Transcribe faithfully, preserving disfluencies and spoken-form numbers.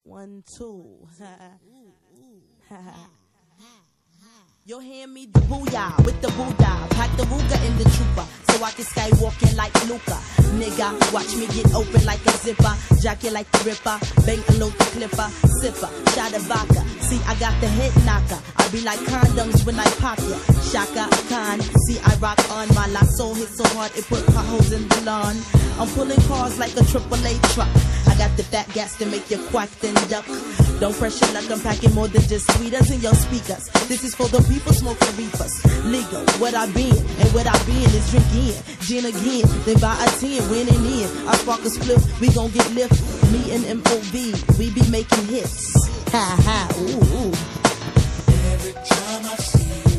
One, two. Yo, hand me the booyah with the booyah. Pack the Ruger in the trooper so I can skywalking like Luca. Nigga, watch me get open like a zipper. Jack you like the Ripper. Bang a load the clipper. Sipper, shot a vodka. See, I got the head knocker. I be like condoms when I pop ya. Shaka Khan. See, I rock on my lasso. Hit so hard it put potholes in the lawn. I'm pulling cars like a triple A truck. I got the fat gas to make you quack then duck. Don't pressure luck, I'm packing more than just tweeters in your speakers. This is for the people smoking reefers. Legal, what I been, and what I been is drinking. Gin again, then buy a ten, winning in. I spark a split, we gon' get lift. Me and M O V, we be making hits. Ha ha, ooh, ooh. Every time I see you